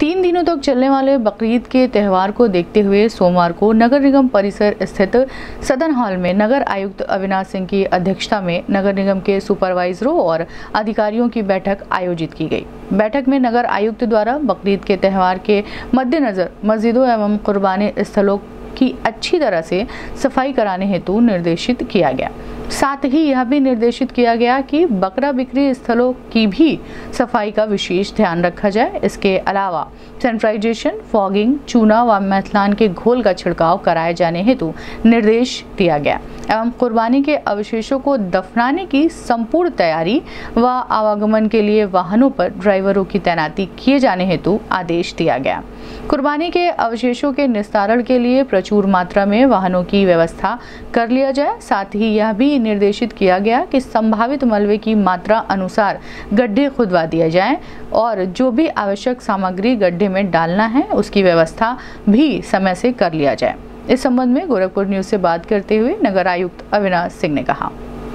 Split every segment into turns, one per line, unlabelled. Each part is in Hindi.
3 दिनों तक चलने वाले बकरीद के त्यौहार को देखते हुए सोमवार को नगर निगम परिसर स्थित सदन हॉल में नगर आयुक्त अविनाश सिंह की अध्यक्षता में नगर निगम के सुपरवाइजरों और अधिकारियों की बैठक आयोजित की गई। बैठक में नगर आयुक्त द्वारा बकरीद के त्यौहार के मद्देनजर मस्जिदों एवं कुर्बानी स्थलों की अच्छी तरह से सफाई कराने हेतु निर्देशित किया गया। साथ ही यह भी निर्देशित किया गया कि बकरा बिक्री स्थलों की भी सफाई का विशेष ध्यान रखा जाए। इसके अलावा सैनिटाइजेशन, फॉगिंग, चूना व मैथलान के घोल का छिड़काव कराए जाने हेतु निर्देश दिया गया एवं कुर्बानी के अवशेषों को दफनाने की संपूर्ण तैयारी व आवागमन के लिए वाहनों पर ड्राइवरों की तैनाती किए जाने हेतु आदेश दिया गया। कुर्बानी के अवशेषों के निस्तारण के लिए प्रचुर मात्रा में वाहनों की व्यवस्था कर लिया जाए। साथ ही यह भी निर्देशित किया गया कि संभावित मलबे की मात्रा अनुसार गड्ढे खुदवा दिए जाएं और जो भी आवश्यक सामग्री गड्ढे में डालना है उसकी व्यवस्था भी समय से कर लिया जाए। इस संबंध में गोरखपुर न्यूज से बात करते हुए नगर आयुक्त अविनाश सिंह ने कहा,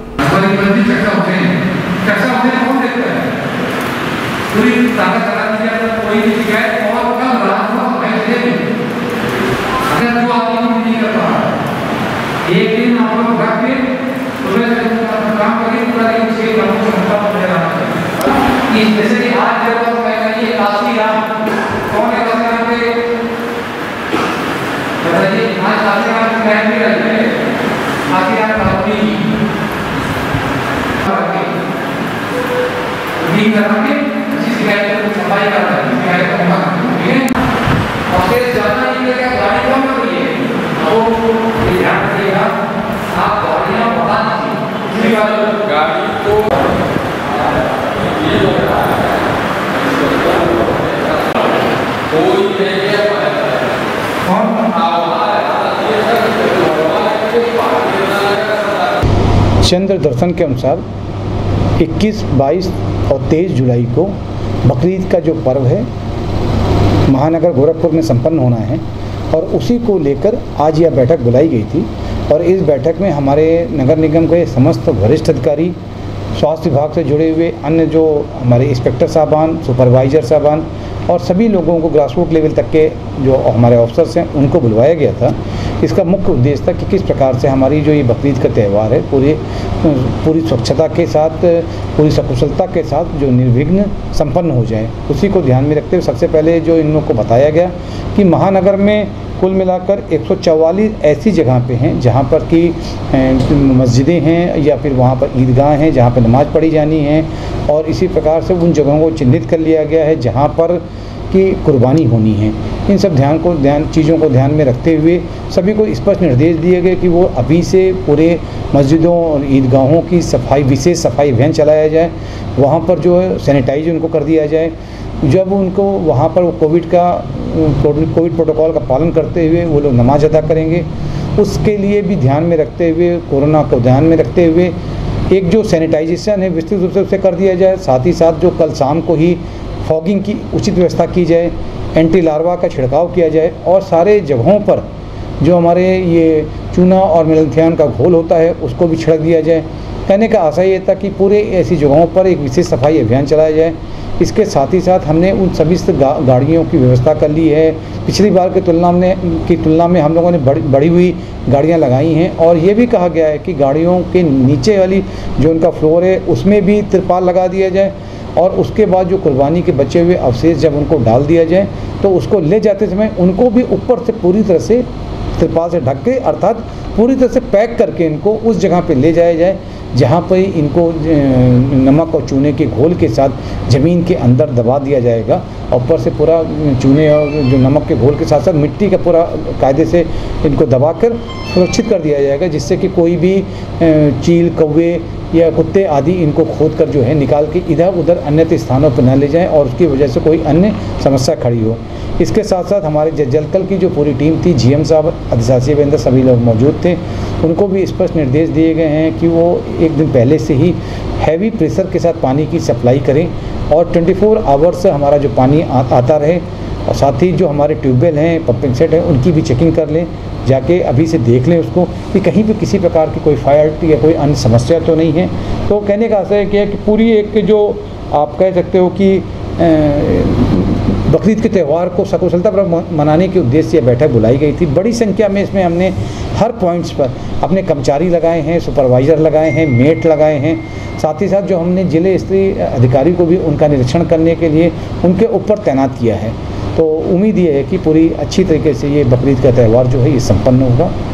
एक दिन आप लोग घर पे काम करिए, पूरा दिन से काम को जैसे कि आज जब मैं कहिए काशी राम कौन है काशी राम पे बताइए। आज काशी राम की बहन भी रहते हैं, काशी राम पार्वती भी करके किसी शिकायत को सफाई कर रहा है, शिकायत का मौका ठीक है। और फिर जाना ही क्या गाड़ी कौन कर रही है वो ध्यान रखिएगा। आप गाड़ियाँ बता दीजिए गाड़ी को
चंद्र दर्शन के अनुसार 21, 22 और 23 जुलाई को बकरीद का जो पर्व है महानगर गोरखपुर में संपन्न होना है और उसी को लेकर आज यह बैठक बुलाई गई थी। और इस बैठक में हमारे नगर निगम के समस्त वरिष्ठ अधिकारी, स्वास्थ्य विभाग से जुड़े हुए अन्य जो हमारे इंस्पेक्टर साहबान, सुपरवाइजर साहबान और सभी लोगों को ग्रासरूट लेवल तक के जो हमारे ऑफिसर्स हैं उनको बुलवाया गया था। इसका मुख्य उद्देश्य था कि किस प्रकार से हमारी जो ये बकरीद का त्यौहार है पूरी स्वच्छता के साथ, पूरी सकुशलता के साथ जो निर्विघ्न संपन्न हो जाए, उसी को ध्यान में रखते हुए सबसे पहले जो इन लोगों को बताया गया कि महानगर में कुल मिलाकर 144 ऐसी जगह पे हैं जहाँ पर कि मस्जिदें हैं या फिर वहाँ पर ईदगाह हैं जहाँ पर नमाज़ पढ़ी जानी है। और इसी प्रकार से उन जगहों को चिन्हित कर लिया गया है जहाँ पर कि कुर्बानी होनी है। इन सब चीज़ों को ध्यान में रखते हुए सभी को स्पष्ट निर्देश दिए गए कि वो अभी से पूरे मस्जिदों और ईदगाहों की सफाई, विशेष सफाई अभियान चलाया जाए। वहाँ पर जो है सैनिटाइज उनको कर दिया जाए। जब उनको वहाँ पर कोविड प्रोटोकॉल का पालन करते हुए वो लोग नमाज अदा करेंगे, उसके लिए भी ध्यान में रखते हुए, कोरोना को ध्यान में रखते हुए एक जो सैनिटाइजेशन है विस्तृत रूप से उसे कर दिया जाए। साथ ही साथ जो कल शाम को ही फॉगिंग की उचित व्यवस्था की जाए, एंटी लार्वा का छिड़काव किया जाए और सारे जगहों पर जो हमारे ये चूना और मैथलान का घोल होता है उसको भी छिड़क दिया जाए। कहने का आशा ये था कि पूरे ऐसी जगहों पर एक विशेष सफाई अभियान चलाया जाए। इसके साथ ही साथ हमने उन सभी गाड़ियों की व्यवस्था कर ली है। पिछली बार की तुलना में हम लोगों ने बढ़ी हुई गाड़ियां लगाई हैं और ये भी कहा गया है कि गाड़ियों के नीचे वाली जो उनका फ्लोर है उसमें भी तिरपाल लगा दिया जाए और उसके बाद जो कुर्बानी के बचे हुए अवशेष जब उनको डाल दिया जाए तो उसको ले जाते समय उनको भी ऊपर से पूरी तरह से तिरपाल से ढक के, अर्थात पूरी तरह से पैक करके इनको उस जगह पे ले जाया जाए जहाँ पर इनको नमक और चूने के घोल के साथ ज़मीन के अंदर दबा दिया जाएगा। ऊपर से पूरा चूने और जो नमक के घोल के साथ साथ मिट्टी का पूरा कायदे से इनको दबाकर सुरक्षित कर दिया जाएगा, जिससे कि कोई भी चील, कौवे या कुत्ते आदि इनको खोद कर जो है निकाल के इधर उधर अन्य स्थानों पर न ले जाएं और उसकी वजह से कोई अन्य समस्या खड़ी हो। इसके साथ साथ हमारे जलकल की जो पूरी टीम थी, GM साहब, अधिशासी अभियंता सभी लोग मौजूद थे। उनको भी स्पष्ट निर्देश दिए गए हैं कि वो एक दिन पहले से ही हैवी प्रेशर के साथ पानी की सप्लाई करें और 24 आवर्स हमारा जो पानी आता रहे। और साथ ही जो हमारे ट्यूबवेल हैं, पंपिंग सेट हैं, उनकी भी चेकिंग कर लें, जाके अभी से देख लें उसको कि कहीं भी किसी प्रकार की कोई फायर या कोई अन्य समस्या तो नहीं है। तो कहने का आशय है कि पूरी एक जो आप कह सकते हो कि बकरीद के त्यौहार को सकुशलतापूर्वक मनाने के उद्देश्य से बैठक बुलाई गई थी। बड़ी संख्या में इसमें हमने हर पॉइंट्स पर अपने कर्मचारी लगाए हैं, सुपरवाइज़र लगाए हैं, मेट लगाए हैं। साथ ही साथ जो हमने जिले स्तरीय अधिकारी को भी उनका निरीक्षण करने के लिए उनके ऊपर तैनात किया है। तो उम्मीद ये है कि पूरी अच्छी तरीके से ये बकरीद का त्यौहार जो है ये संपन्न होगा।